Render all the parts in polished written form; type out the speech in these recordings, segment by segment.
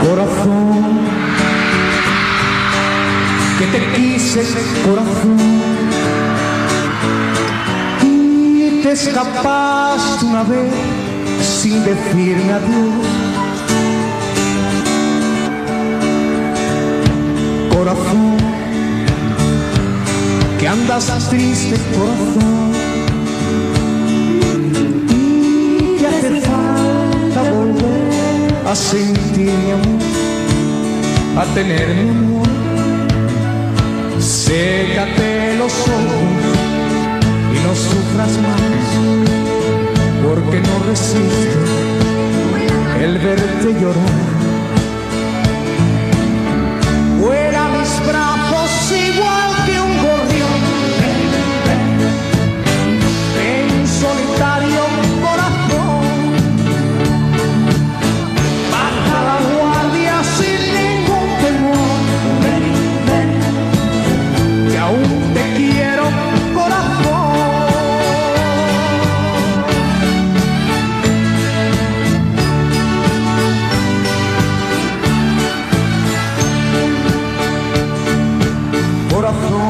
Corazón, que te quise, corazón, y te escapaste una vez sin decirme adiós. Corazón, que andas triste, corazón, y te hace falta volver a sentir mi amor, a tener mi amor. Sécate los ojos y no sufras más, porque no resiste el verte llorar. Vuela mis brazos igual que un gorrión, en solitario corazón. Baja la guardia sin ningún temor, que aún te quiero, corazón. Corazón,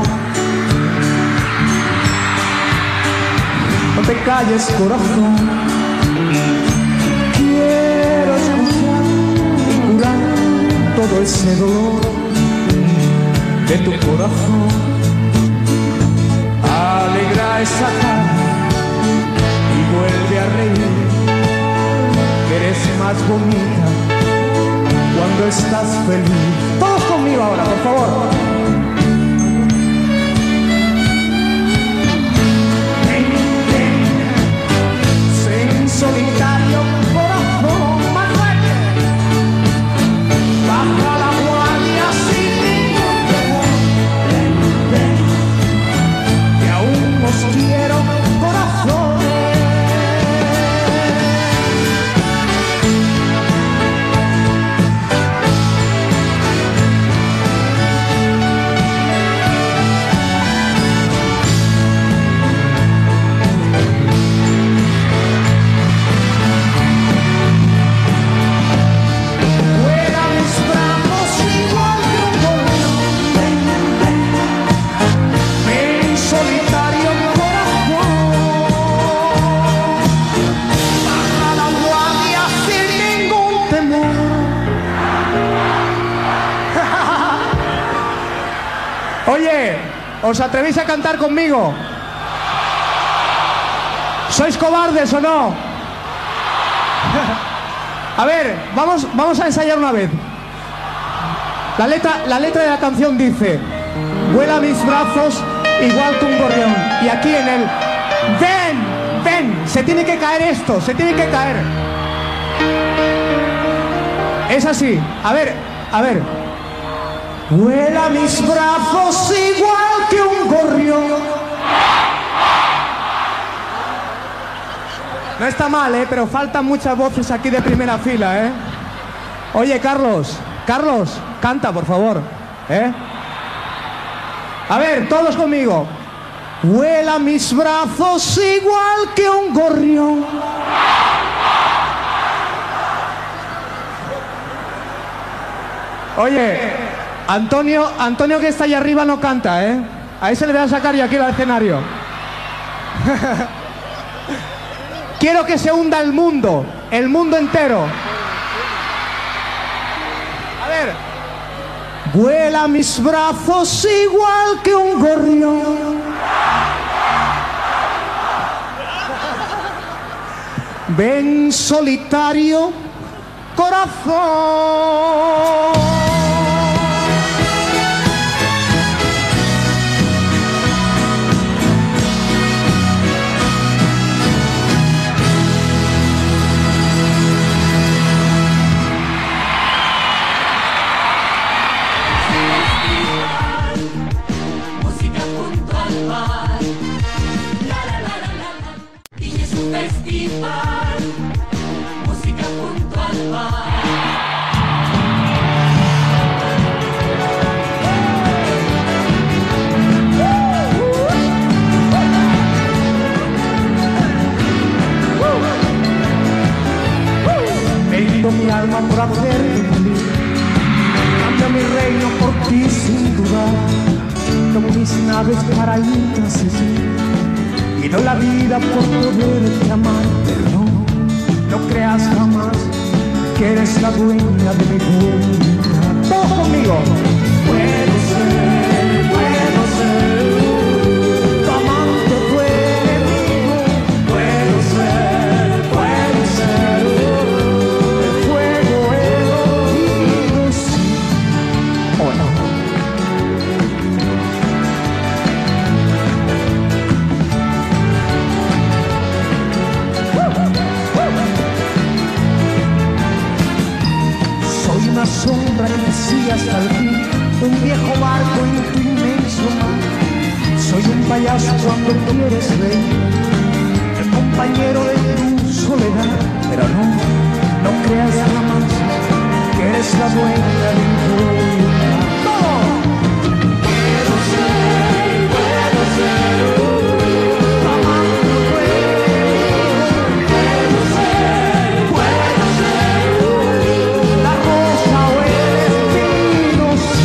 no te calles, corazón. Quiero escuchar y curar todo ese dolor de tu corazón. Alegra esa cara y vuelve a reír, que eres más bonita cuando estás feliz. Todos conmigo ahora, por favor. Solitario corazón, más fuerte. Baja la guardia sin ningún temor, que aún os quiero, corazón. Oye, ¿os atrevéis a cantar conmigo? ¿Sois cobardes o no? A ver, vamos a ensayar una vez. La letra de la canción dice: vuela mis brazos igual que un gorrión. Y aquí en el ven, se tiene que caer esto, se tiene que caer. Es así, a ver. Vuela mis brazos igual que un gorrión. No está mal, pero faltan muchas voces aquí de primera fila, Oye, Carlos, canta, por favor, A ver, todos conmigo. Vuela mis brazos igual que un gorrión. Oye, Antonio que está allá arriba no canta, A ese le voy a sacar yo aquí al escenario. Quiero que se hunda el mundo entero. A ver. Vuela mis brazos igual que un gorrión. Ven solitario, corazón. Festival, música junto al mar. Vendo mi alma por hacerte feliz, mi reino por ti sin dudar. Tomo mis naves para ir tras ti y no la vida por poderte amar. Pero no creas jamás que eres la dueña de mi voluntad. Todos conmigo. Puedo ser tu amante, tu enemigo. Puedo ser el fuego, el olvido, sí o no. Soy una sombra que sigue hasta el fin, un viejo barco en tu inmenso mar. Soy un payaso cuando quieres reír, el compañero de tu soledad. Pero no creas jamás que eres la dueña de mi voluntad. Puedo ser tu amante, tu enemigo. Puedo ser la rosa o el espino, sí.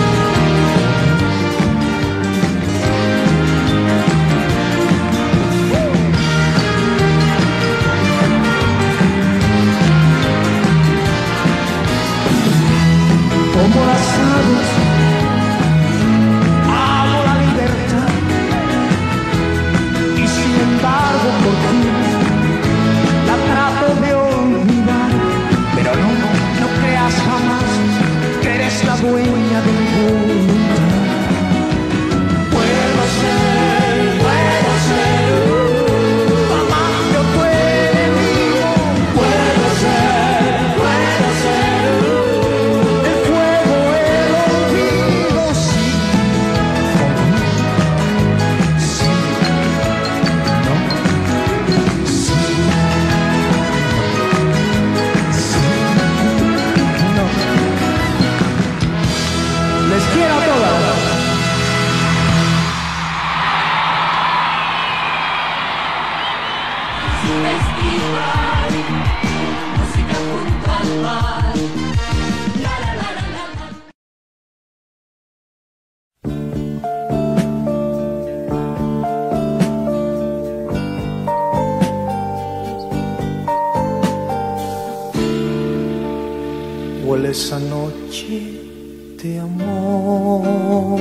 Como las aves, amo la libertad, y sin embargo por ti la trato de olvidar. Pero no creas jamás que eres la dueña de mi voluntad. Puedo ser tu amante o tu enemigo. Puedo ser el fuego, el olvido, sí o no. Sí, no, sí, no. Les quiero a todas. Festival, música junto al mar. La la la la la la. Huele esa noche de amor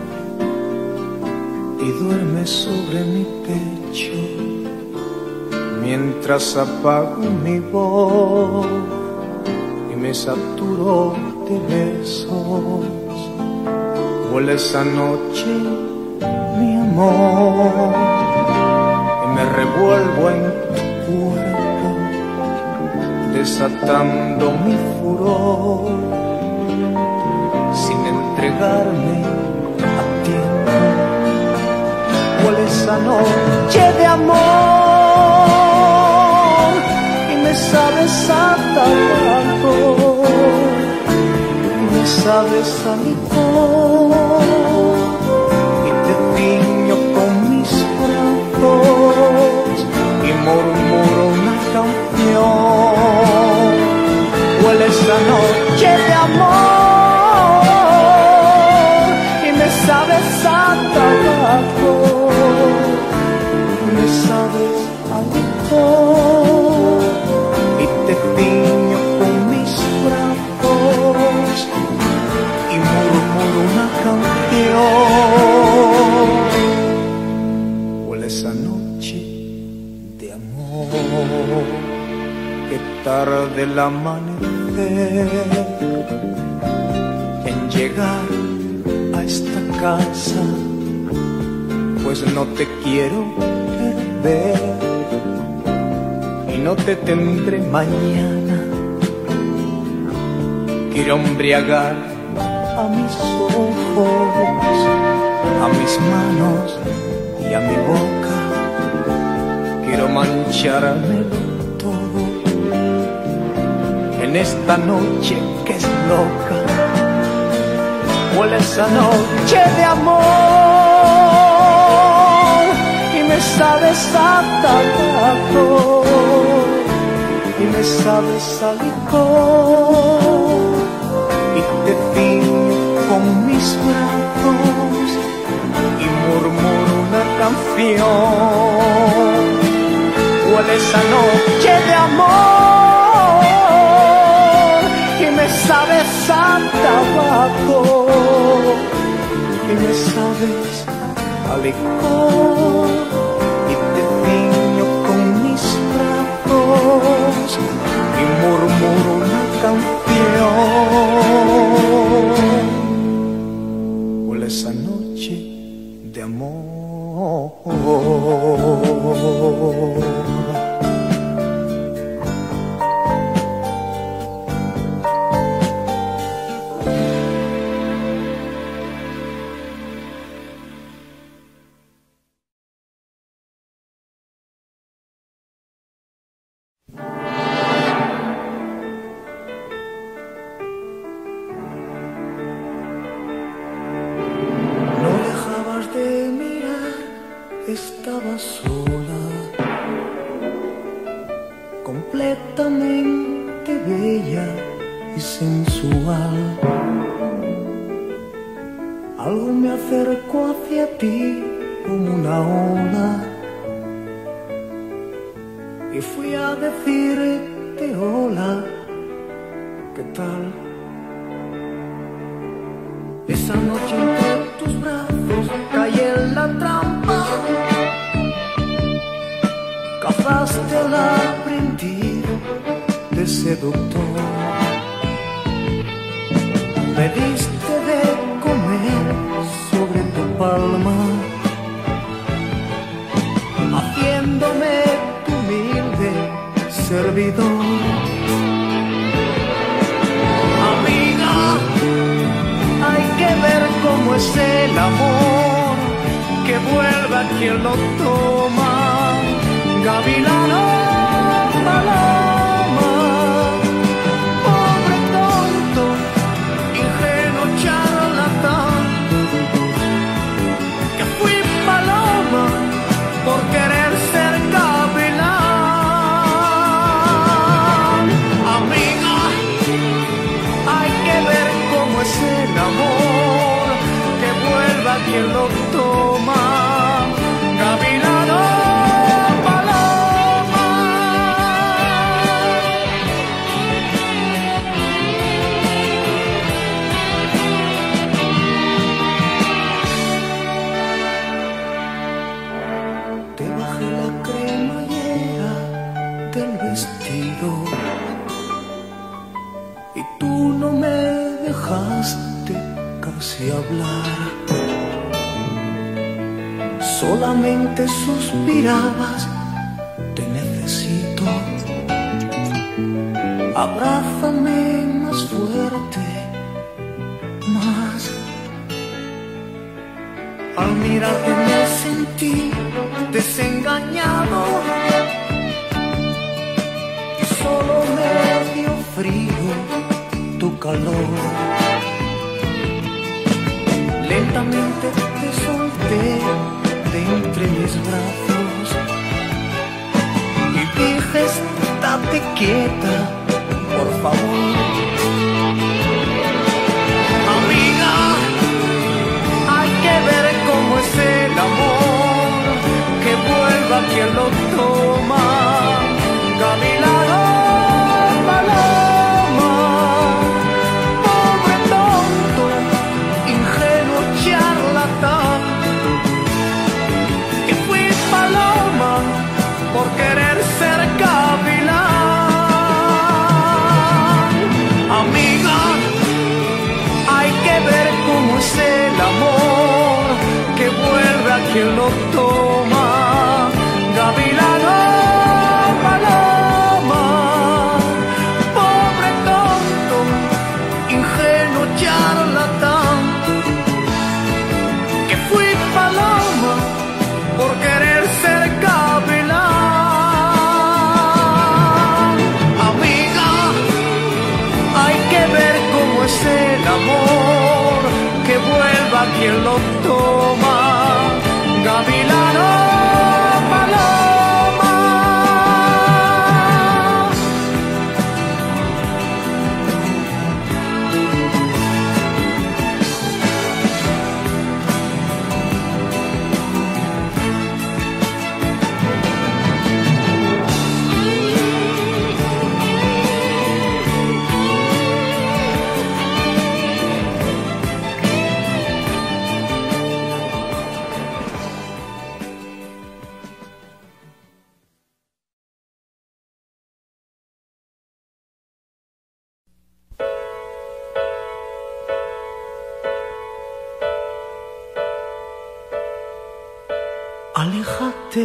y duerme sobre mi pecho mientras apago mi voz y me saturo de besos. Huele esa noche, mi amor, y me revuelvo en tu cuerpo, desatando mi furor, sin entregarme a tiempo. Huele esa noche de amor y me sabes a tabaco, y me sabes a licor, y te tiño con mis brazos y murmuro una canción. Huele esa noche de amor y me sabes a tabaco, me sabes a licor, y te tiño con mis brazos y murmuro una canción. Huele esa noche de amor, que tarde el amanecer en llegar a esta casa, pues no te quiero perder y no te tendré mañana. Quiero embriagar a mis ojos, a mis manos y a mi boca. Quiero manchármelo todo en esta noche que es loca. Huele esa noche de amor y me sabes a tabaco, y me sabes a licor, y te tiño abajo y me sabes a licor y te ciño con mis brazos y murmuro una canción. Huele esa noche de amor. Estaba sola, completamente bella y sensual. Algo me acercó hacia ti como una ola y fui a decirte hola, ¿qué tal? Esa noche entre tus brazos caí en la trampa. Cazaste al aprendiz de seductor. Me diste de comer sobre tu palma, haciéndome tu humilde servidor. Amiga, hay que ver cómo es el amor, que vuelva quien lo toma. Gavilano, paloma, pobre tonto, ingenuo charlatán, que fui paloma por querer ser gavilán. Amiga, hay que ver cómo es el amor, que vuelva quien lo toma. Gavilano. Y tú no me dejaste casi hablar, solamente suspirabas, te necesito, abrázame más fuerte, más. Al mirarte me sentí desengañado, solo me dio frío tu calor. Lentamente te solté de entre mis brazos y dije, estate quieta, por favor. Amiga, hay que ver cómo es el amor, que vuelva quien lo toma. Gavilano, paloma, pobre tonto, ingenuo charlatán, que fui paloma por querer ser gavilán. Amiga, hay que ver cómo es el amor, que vuelve a quien lo toma. Gavilano, paloma, pobre tonto, ingenuo charlatán, que fui paloma por querer ser gavilán. Amiga, hay que ver cómo es el amor, que vuelva quien lo toma. Gavilano, Aléjate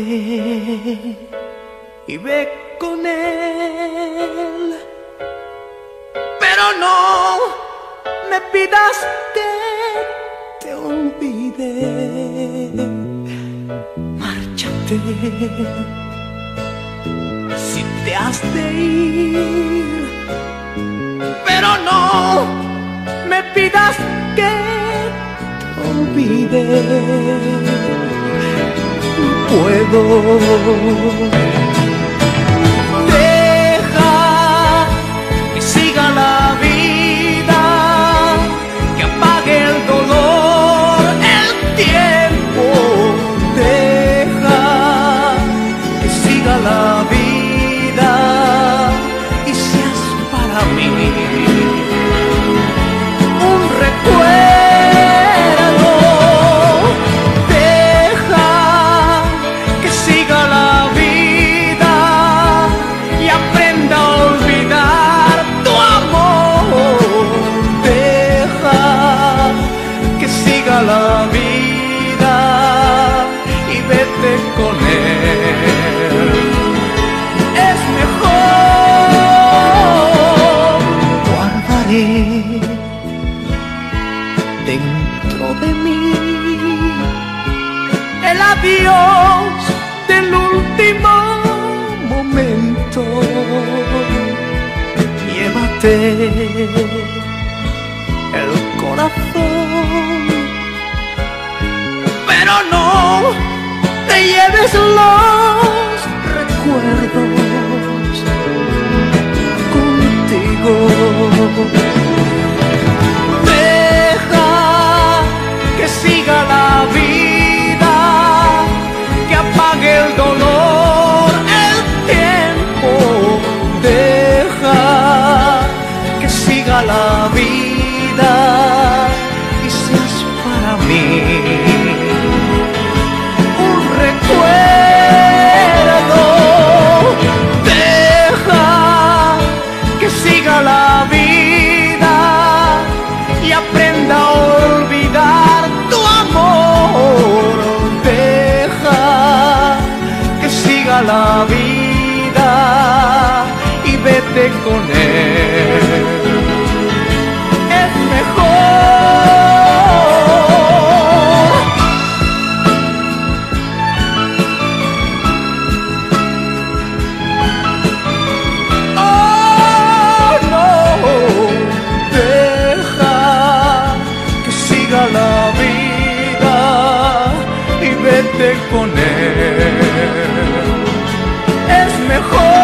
y ve con él, pero no me pidas que te olvide. Márchate si te has de ir, pero no me pidas que te olvide. Puedo. Deja que siga la vida, que apague el dolor, el tiempo. Deja que siga la vida y seas para mí un recuerdo. Deja que siga la vida y aprenda a olvidar tu amor. Deja que siga la vida y vete con él. Es mejor. Guardaré dentro de mí el adiós del último momento. Llévate el corazón, pero no te lleves los recuerdos contigo. Deja que siga la vida, que apague el dolor, el tiempo. Deja que siga la vida y seas para mí un recuerdo. Deja que siga la vida y aprenda a olvidar tu amor. Deja que siga la vida y vete con él. Es mejor. Oh, no. Deja que siga la vida y vete con él. Es mejor.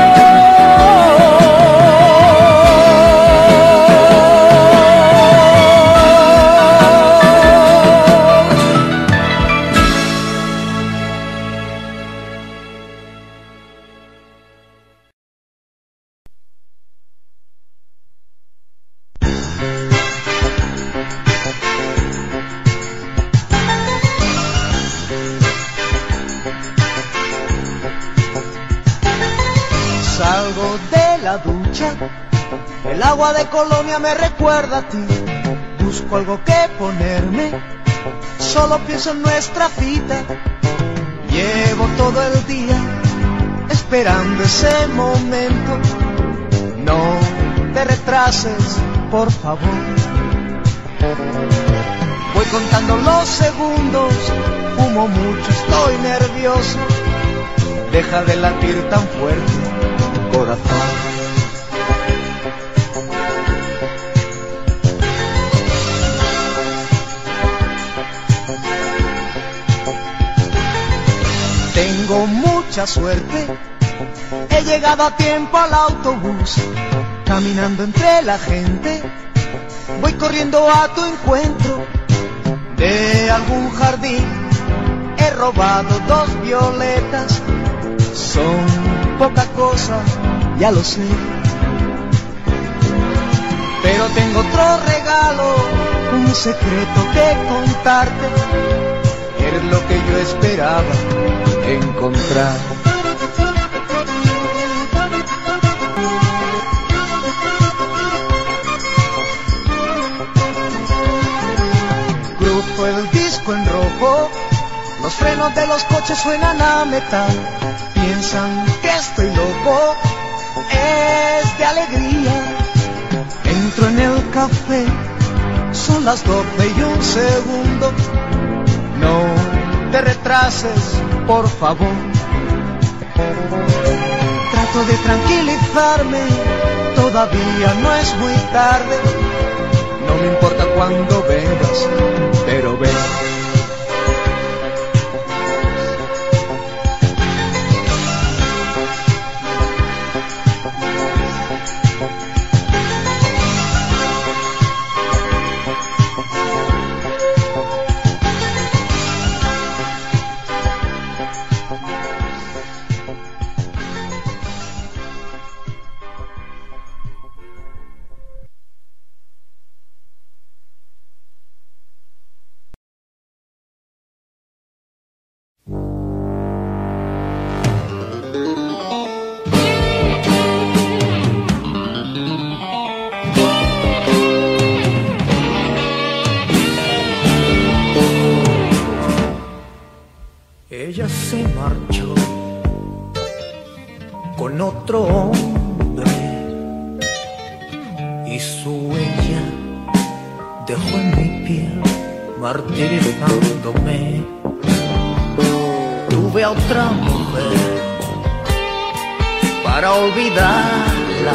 Salgo de la ducha, el agua de Colonia me recuerda a ti. Busco algo que ponerme, solo pienso en nuestra cita. Llevo todo el día esperando ese momento. No te retrases, por favor. Voy contando los segundos, fumo mucho, estoy nervioso. Deja de latir tan fuerte, corazón. Tengo mucha suerte, he llegado a tiempo al autobús. Caminando entre la gente, voy corriendo a tu encuentro. De algún jardín he robado 2 violetas. Son poca cosa, ya lo sé, pero tengo otro regalo, un secreto que contarte. Eres lo que yo esperaba encontrar. Cruzo el disco en rojo Los frenos de los coches suenan a metal. Piensan que estoy loco, es de alegría. Entro en el café, son las 12:01. No te retrases, por favor. Trato de tranquilizarme, todavía no es muy tarde. No me importa cuándo vengas, pero ven. Ella se marchó con otro hombre y su huella dejó en mi piel martirizándome. Tuve a otra mujer para olvidarla,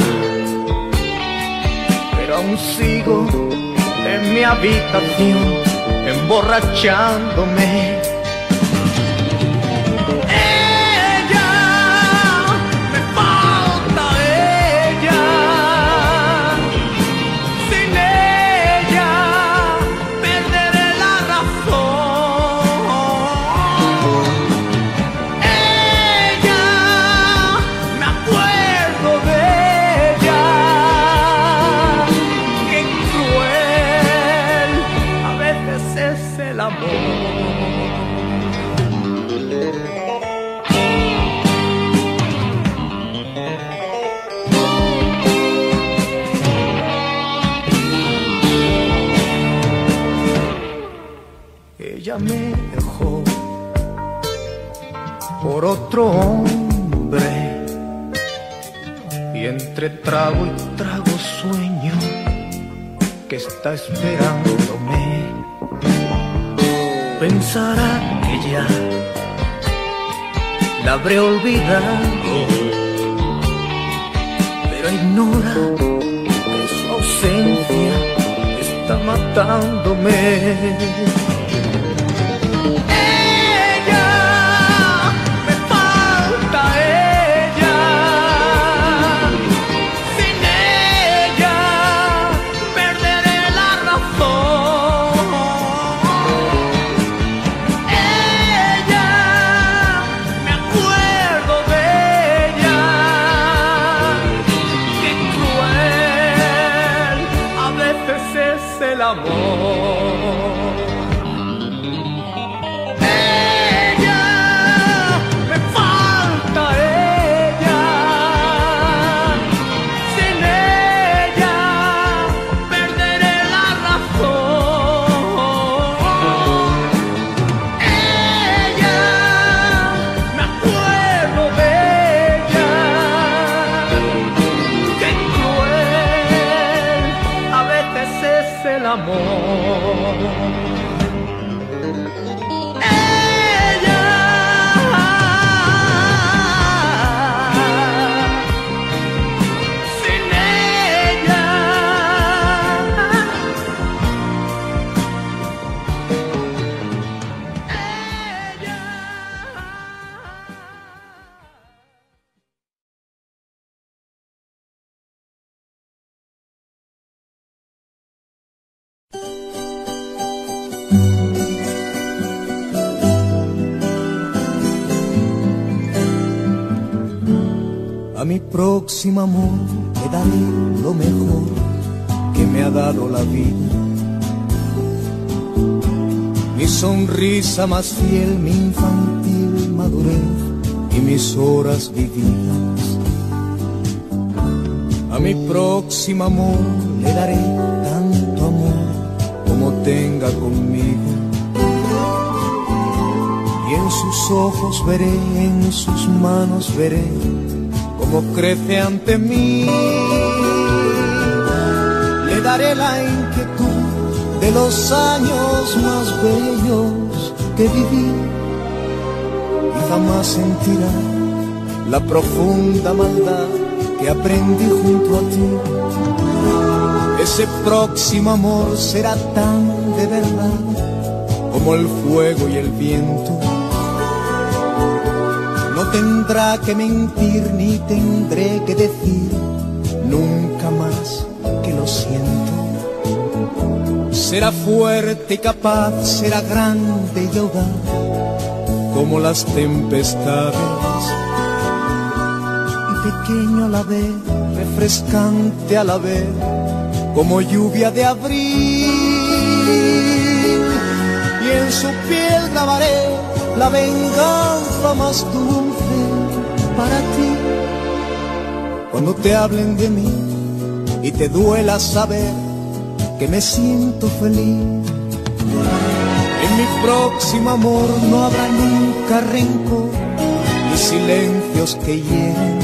pero aún sigo en mi habitación emborrachándome. Ella me dejó por otro hombre y entre trago y trago sueño que está esperándome. Pensará que ya la habré olvidado, pero ignora que su ausencia está matándome. El amor. Ella, me falta ella. Sin ella perderé la razón. Ella, me acuerdo de ella. Qué cruel a veces es el amor. A mi próximo amor le daré lo mejor que me ha dado la vida. Mi sonrisa más fiel, mi infantil madurez y mis horas vividas. A mi próximo amor le daré tanto amor como tenga conmigo. y en sus ojos veré, en sus manos veré cómo crece ante mí. Le daré la inquietud de los años más bellos que viví y jamás sentirá la profunda maldad que aprendí junto a ti. Ese próximo amor será tan de verdad como el fuego y el viento. No tendrá que mentir ni tendré que decir nunca más que lo siento. Será fuerte y capaz, será grande y audaz como las tempestades, y pequeño a la vez, refrescante a la vez, como lluvia de abril. Y en su piel grabaré la venganza más dulce para ti. Cuando te hablen de mí y te duela saber que me siento feliz, en mi próximo amor no habrá nunca rencor ni silencios que hieren.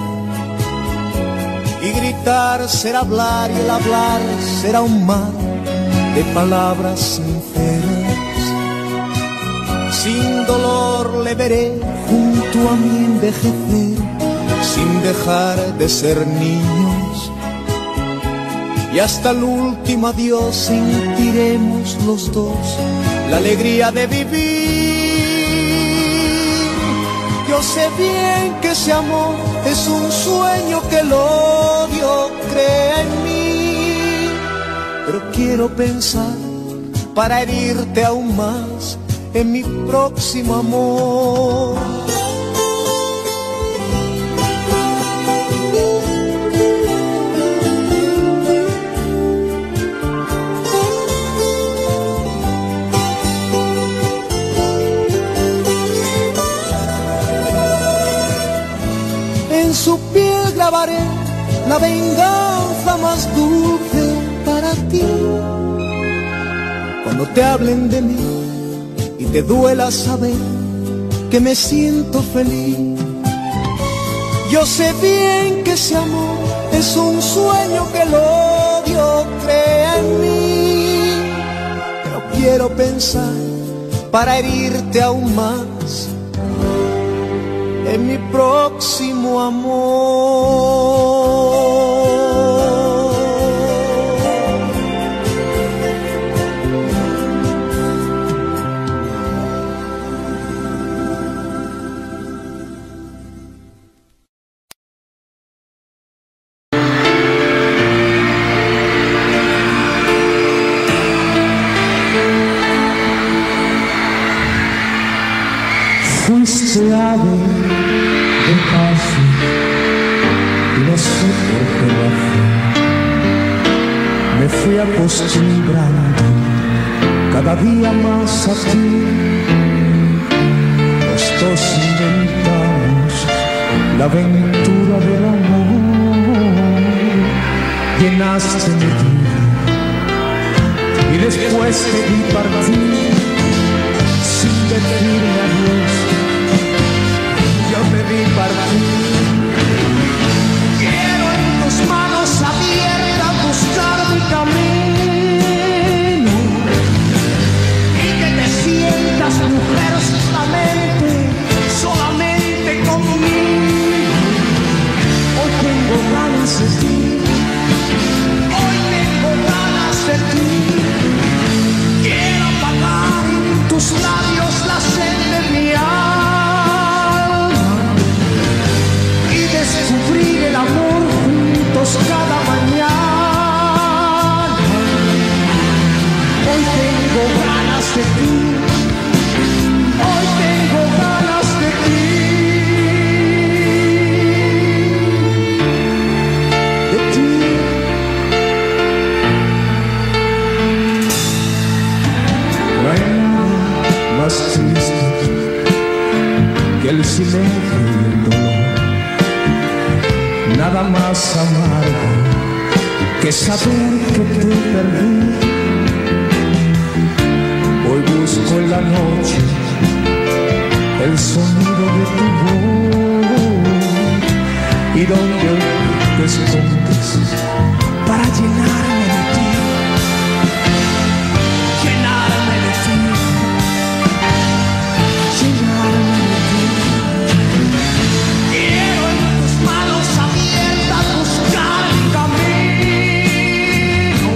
Y gritar será hablar y el hablar será un mar de palabras sinceras. Sin dolor le veré junto a mí envejecer, sin dejar de ser niños. Y hasta el último adiós sentiremos los dos la alegría de vivir. Yo sé bien que ese amor es un sueño que el odio crea en mí, pero quiero pensar para herirte aún más en mi próximo amor. En su piel grabaré la venganza más dulce para ti. Cuando te hablen de mí y te duela saber que me siento feliz, yo sé bien que ese amor es un sueño que el odio crea en mí, pero quiero pensar para herirte aún más en mi próximo amor. Fuiste ave de paso y no sé por qué razón me fui acostumbrando cada día más a ti. Los dos inventamos la aventura del amor, llenaste mi vida y después te vi partir sin decirme adiós. Yo te vi partir. Quiero en tus manos abiertas buscar mi camino y que te sientas mujer solamente conmigo. Hoy tengo ganas de ti, hoy tengo ganas de ti. Quiero apagar en tus labios la sed de mi alma y descubrir el amor juntos cada mañana. Hoy tengo ganas de ti, hoy tengo ganas de ti, de ti. No hay nada más triste que el silencio y el dolor, nada más amargo que saber que te perdí. Hoy busco en la noche el sonido de tu voz y donde te escondes para llenarme de ti, llenarme de ti, llenarme de ti. Quiero en tus manos abiertas buscar mi camino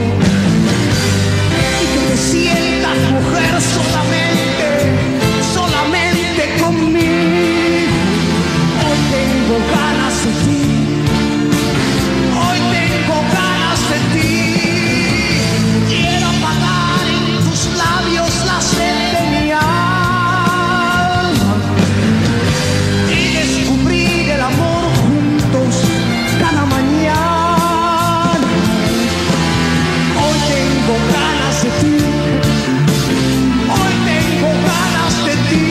y que te sientas mujer solamente, solamente conmigo. Hoy tengo ganas de ti, hoy tengo ganas de ti. Quiero apagar en tus labios la sed de mi alma y descubrir el amor juntos cada mañana. Hoy tengo ganas de ti, hoy tengo ganas de ti.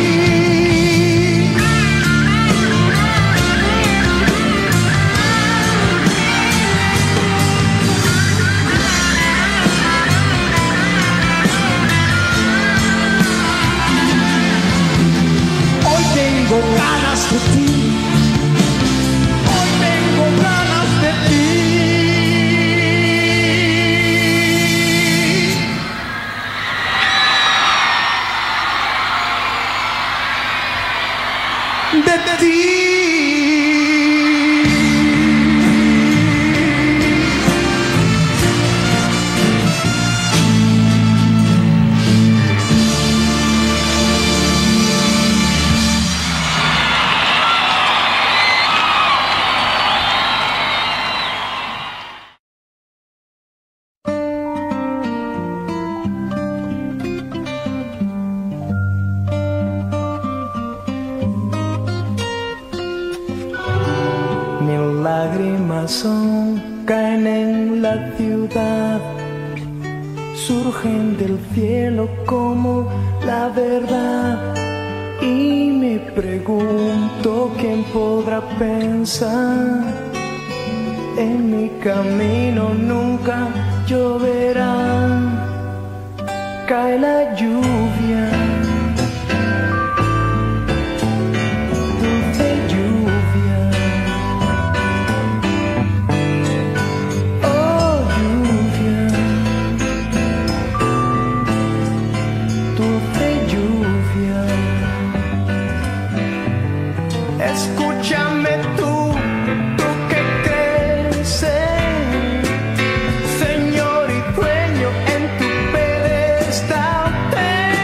Hoy tengo ganas de ti, hoy tengo ganas de ti. De ti. Mil lágrimas caen en la ciudad, surgen del cielo como la verdad. Y me pregunto quién podrá pensar, en mi camino nunca lloverá, cae la lluvia. Dulce lluvia, oh lluvia, dulce lluvia. Escúchame tú, tú que creces, Señor y dueño en tu pedestal.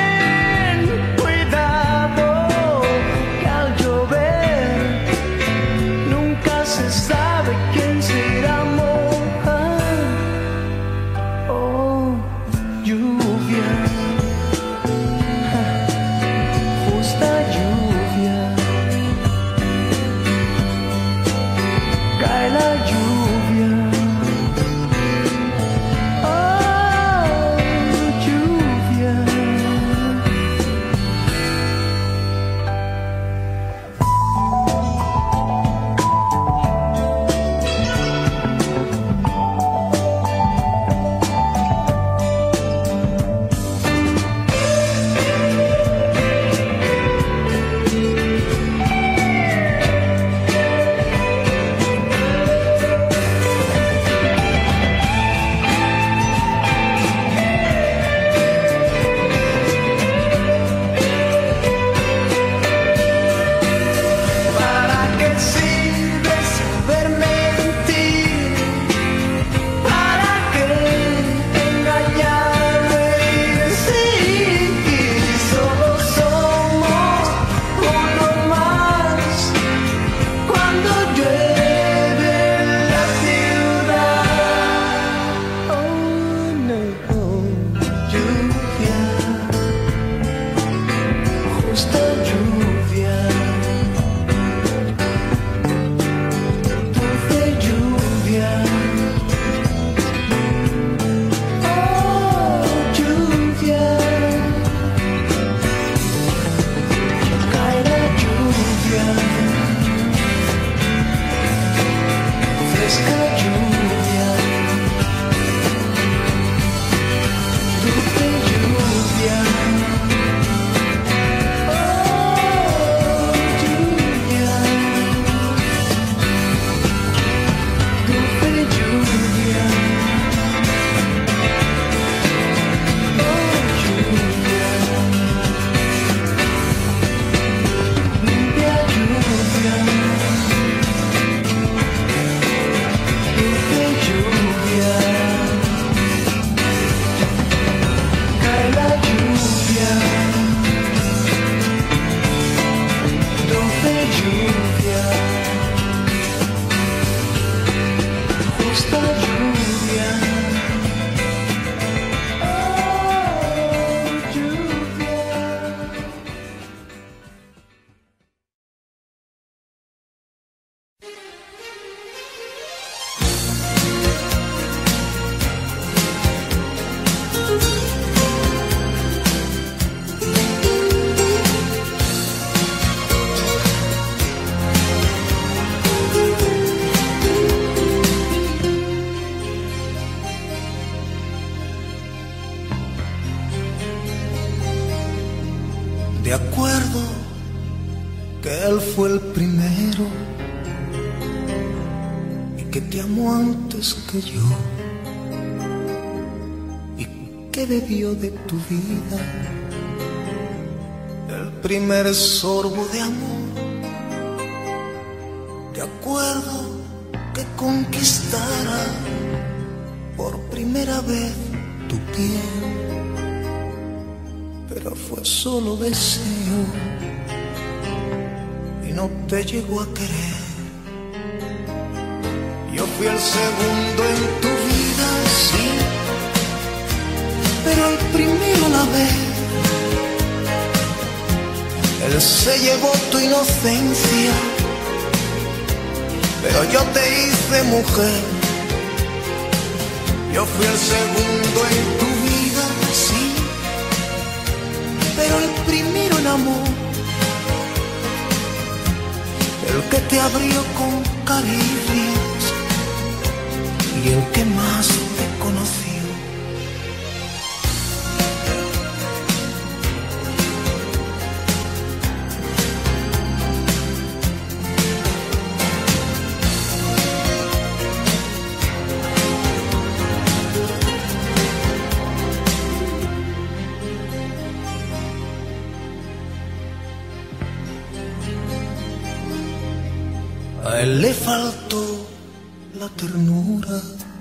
De acuerdo que él fue el primero y que te amó antes que yo y que bebió de tu vida el primer sorbo de amor. De acuerdo que conquistara por primera vez tu piel, pero fue solo deseo y no te llegó a querer. Yo fui el segundo en tu vida, sí, pero el primero a la vez. Él se llevó tu inocencia, pero yo te hice mujer. Yo fui el segundo en tu vida, sí, pero el primero en amor, el que te abrió con caricias y el que más te conoció. A él le faltó la ternura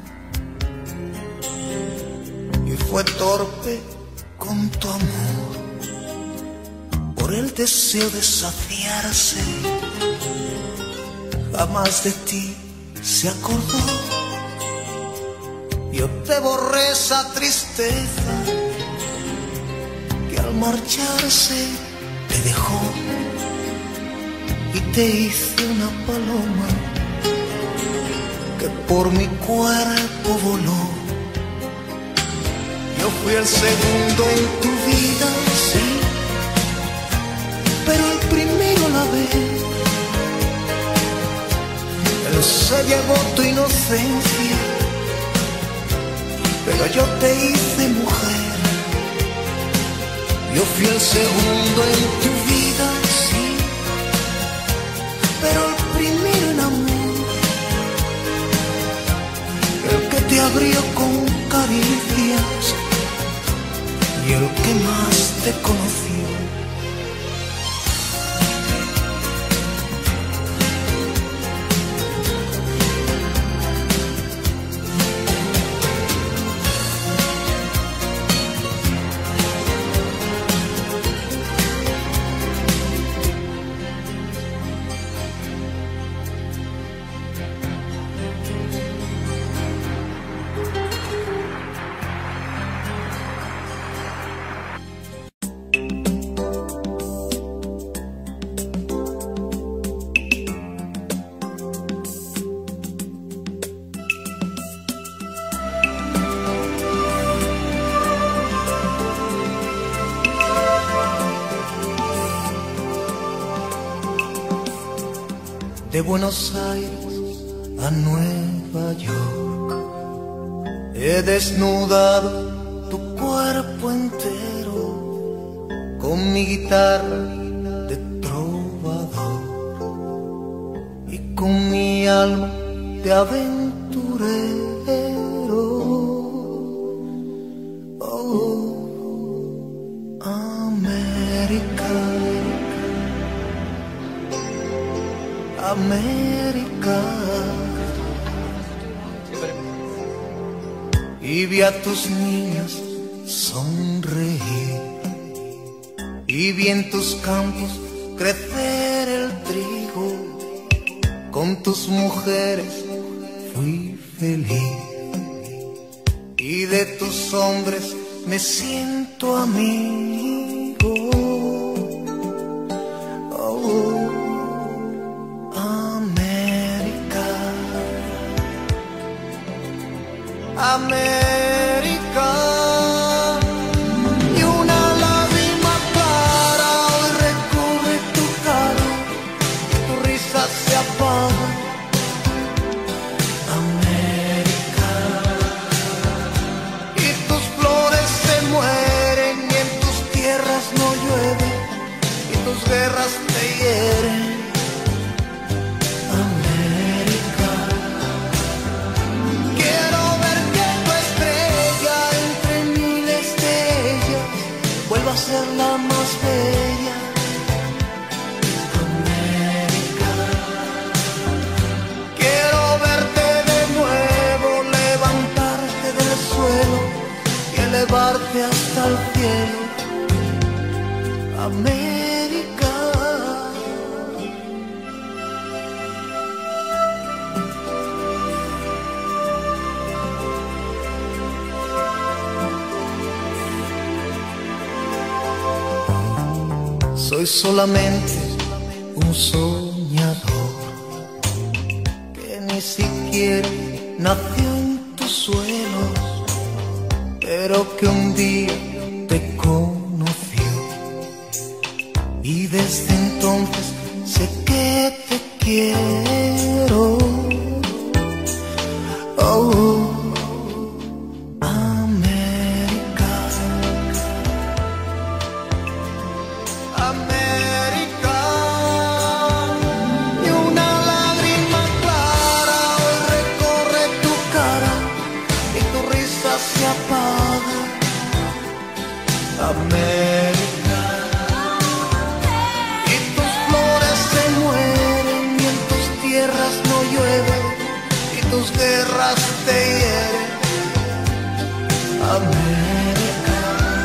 y fue torpe con tu amor. Por el deseo de saciarse, jamás de ti se acordó. Yo te borré esa tristeza que al marcharse te dejó. Y te hice una paloma que por mi cuerpo voló. Yo fui el segundo en tu vida, sí, pero el primero a la vez. Él se llevó tu inocencia, pero yo te hice mujer. Yo fui el segundo en tu vida, sí, pero el primero en amor, el que te abrió con caricias y el que más te conoció. De Buenos Aires a Nueva York, he desnudado tu cuerpo entero con mi guitarra de trovador y con mi alma de aventurero. Oh, América, América. Y vi a tus niños sonreír, y vi en tus campos crecer el trigo. Con tus mujeres fui feliz, y de tus hombres me siento amigo. Oh, América, y una lágrima clara hoy recorre tu cara, tu risa se apaga. América, y tus flores se mueren y en tus tierras no llueve, guerras te hieren. América, quiero ver que tu estrella entre miles de ellas vuelva a ser la más bella. América, quiero verte de nuevo, levantarte del suelo y elevarte hasta el cielo. América, soy solamente un soñador que ni siquiera nació en tus suelos, pero que un día te conoció y desde entonces sé que te quiero. Oh, América, América, y una lágrima clara hoy recorre tu cara y tu risa se apaga. América, y tus flores se mueren y en tus tierras no llueve y tus guerras te hieren. América,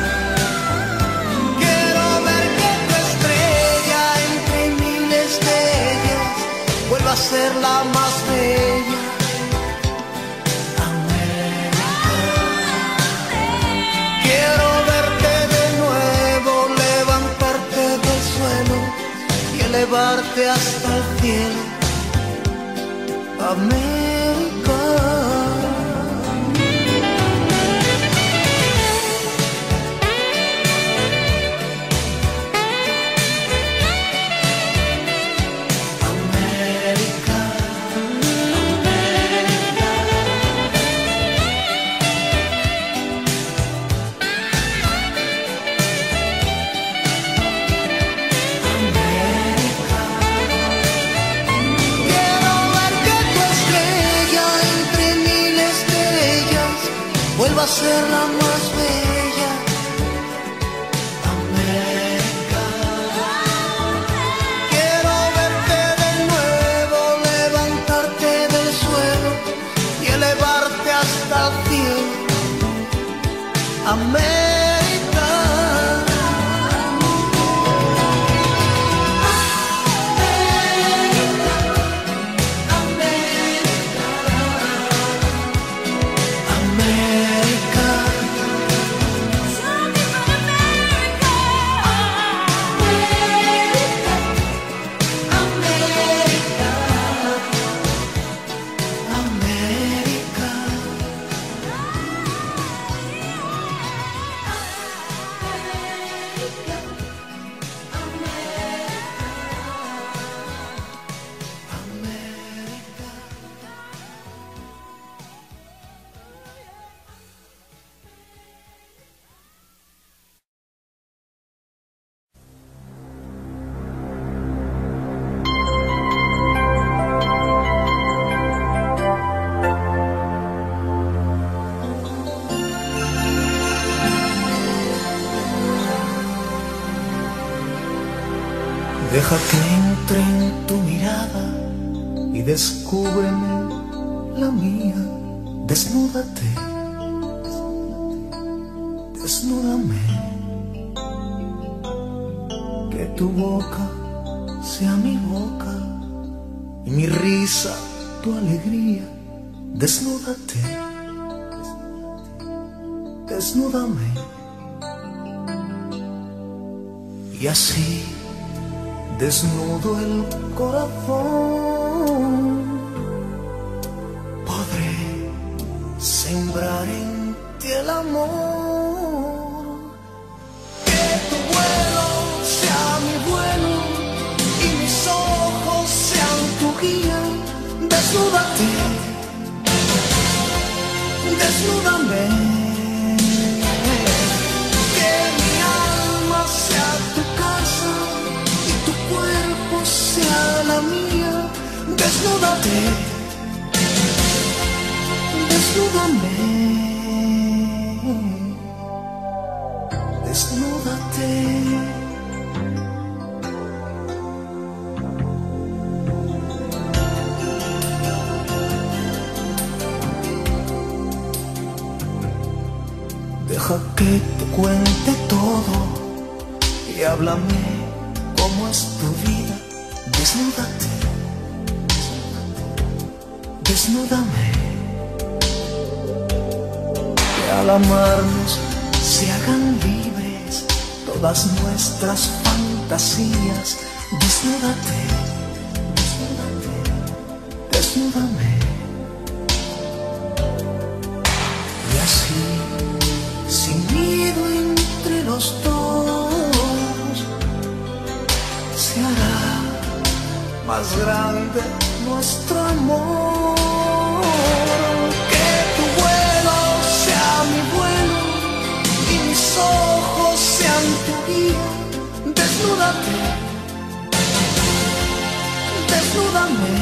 quiero ver que tu estrella entre miles de ellas vuelva a ser la más bella. América, quiero verte de nuevo, levantarte del suelo y elevarte hasta el cielo. América, América, quiero ver que tu estrella entre miles de ellas vuelva a ser la más bella. América, quiero verte de nuevo, levantarte del suelo y elevarte hasta el cielo. América, América, América, deja que entre en tu mirada y descúbreme la mía. Desnúdate, desnúdame, que tu boca sea mi boca y mi risa tu alegría. Desnúdate, desnúdame, y así desnudo el corazón, podré sembrar en ti el amor. Que tu vuelo sea mi vuelo y mis ojos sean tu guía. Desnúdate, desnúdame, que mi alma sea tu casa y tu Deja que te cuente todo y háblame cómo es tu vida. Desnúdate, desnúdame. Que al amarnos se hagan libres todas nuestras fantasías. Desnúdate, desnúdate, desnúdame. Y así, sin miedo entre los dos, se hará más grande nuestro amor. Que tu vuelo sea mi vuelo y mis ojos sean tu guía. Desnúdate, desnúdame.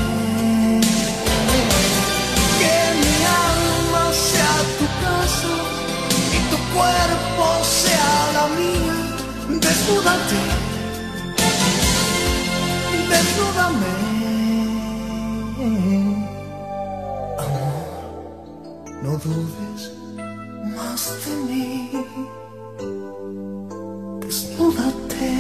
Que mi alma sea tu casa y tu cuerpo sea la mía. Desnúdate, desnúdame. Amor, no dudes más de mí. Desnúdate.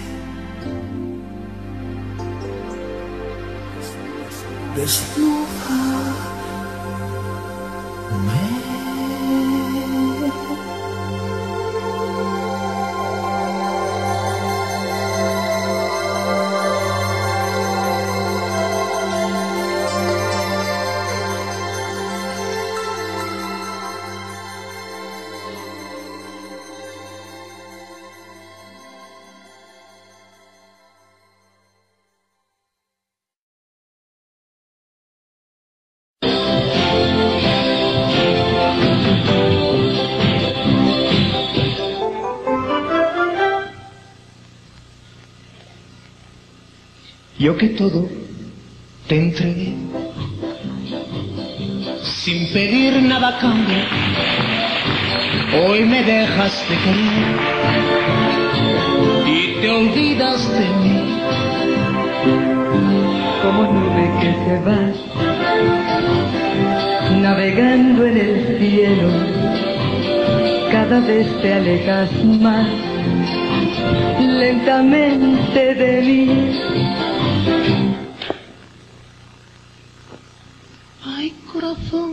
Yo que todo te entregué, sin pedir nada a cambio, hoy me dejas de querer y te olvidas de mí. Como nube que se va, navegando en el cielo, cada vez te alejas más, lentamente de mí. Ay, corazón,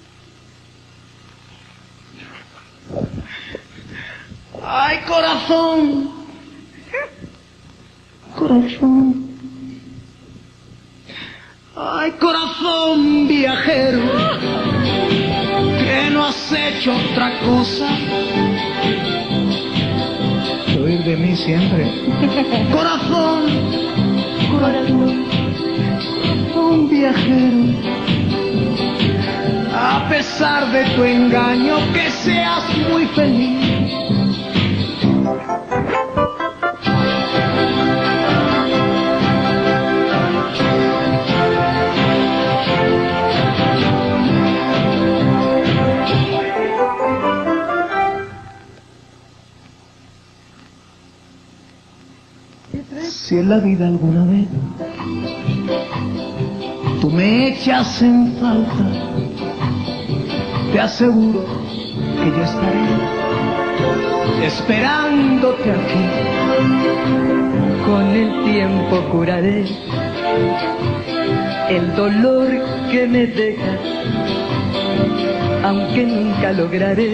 ay, corazón, corazón, ay, corazón viajero, que no has hecho otra cosa que oír de mí siempre. Corazón, corazón, corazón viajero, a pesar de tu engaño, que seas muy feliz. Si en la vida alguna vez tú me echas en falta, te aseguro que yo estaré esperándote aquí. Con el tiempo curaré el dolor que me dejas, aunque nunca lograré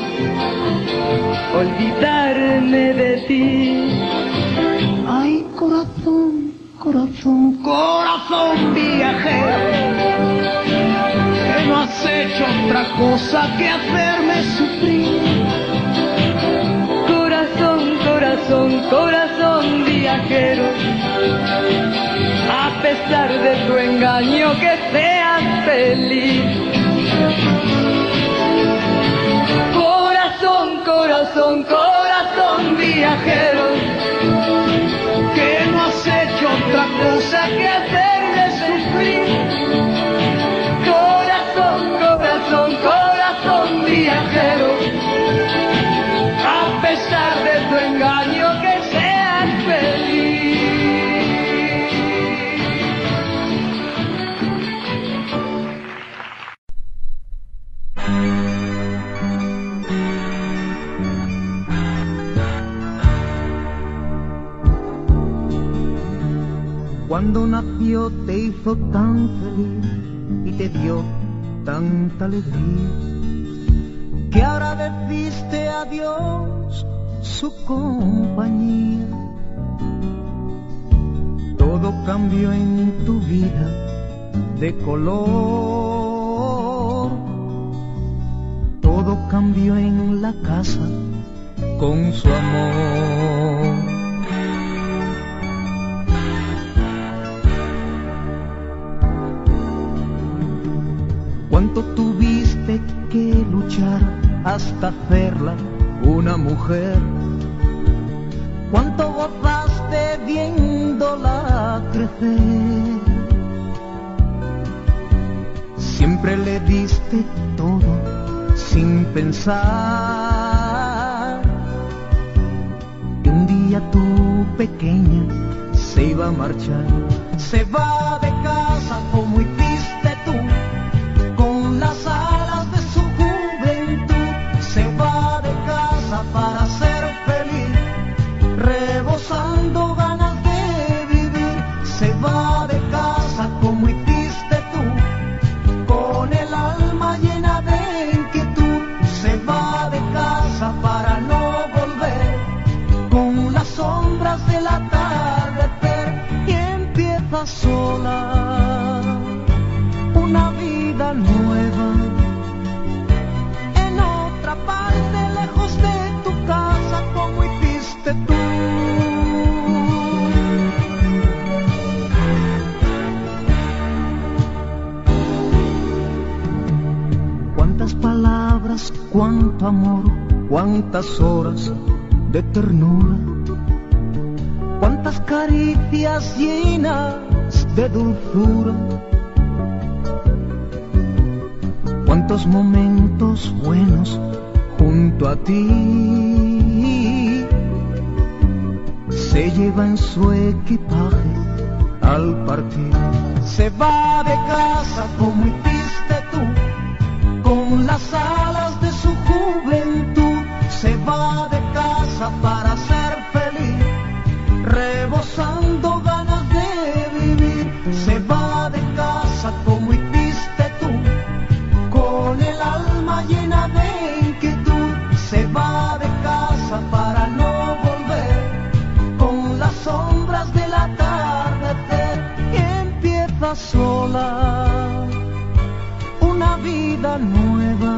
olvidarme de ti. Ay, corazón, corazón, corazón viajero, que no has hecho otra cosa que hacerme sufrir. Corazón, corazón, corazón viajero, a pesar de tu engaño, que seas feliz. Corazón, corazón, corazón viajero, que no has hecho otra cosa que hacerme sufrir. corazón, corazón, corazón viajero, A pesar de tu engaño, que seas feliz. Cuando nació te hizo tan feliz y te dio tanta alegría, que ahora deciste adiós su compañía. Todo cambió en tu vida de color, todo cambió en la casa con su amor. Cuánto tuviste que luchar hasta hacerla una mujer, cuánto gozaste viéndola crecer. Siempre le diste todo sin pensar que un día tu pequeña se iba a marchar. Se va de casa como hiciste tú, con las alas de su juventud. Se va de casa para ser feliz, rebosando ganas de vivir. Se va de casa como hiciste tú, con el alma llena de inquietud. Se va de casa para no volver, con las sombras del atardecer, y empieza sola una vida nueva en otra parte, lejos de tu casa, como hiciste tú. Cuántas palabras, cuánto amor, cuántas horas de ternura, cuántas caricias llenas de dulzura, cuántos momentos buenos junto a ti se lleva en su equipaje al partir. Se va de casa como hiciste tú, con las alas de su juventud. Se va de casa para ser feliz, rebosando ganas de vivir. Se va de casa como hiciste tú, con el alma llena de inquietud. Se va de casa para no volver, con las sombras del atardecer, y empieza sola una vida nueva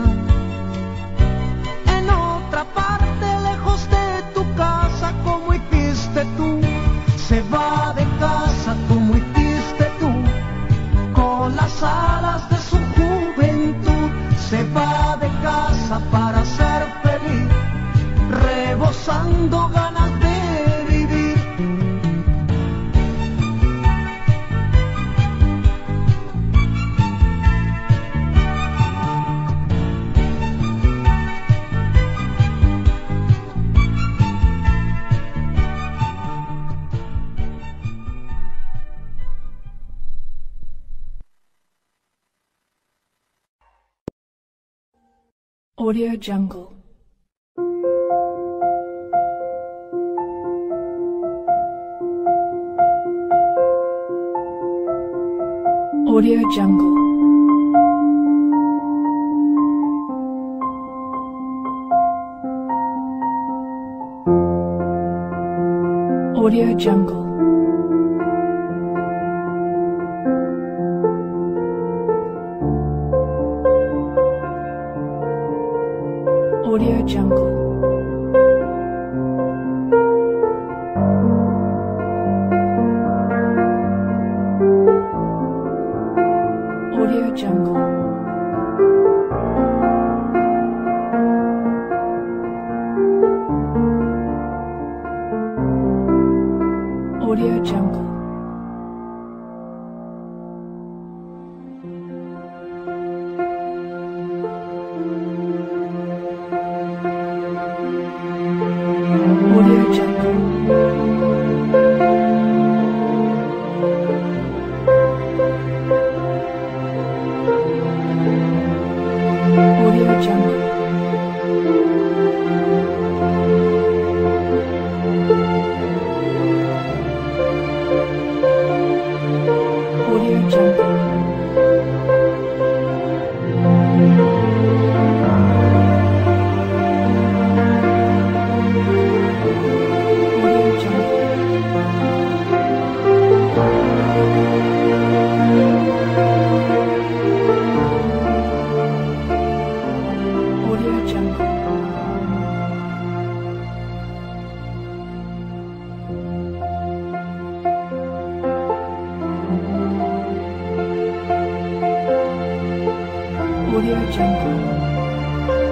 en otra parte, lejos de tu casa, como hiciste tú. Se va de casa como hiciste tú, con las alas de su juventud. Se va de casa para ser feliz, rebosando ganas de vivir. Audio Jungle. Audio Jungle. Audio Jungle. Audio Jungle. Audio Jungle. Audio Jungle. Audio Jungle. Audio Jungle. Jungle.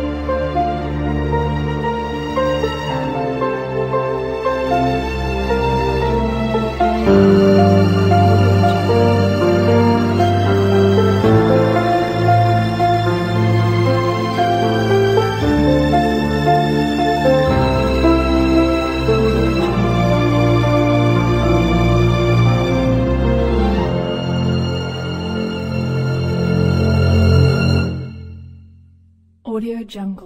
Audio Jungle.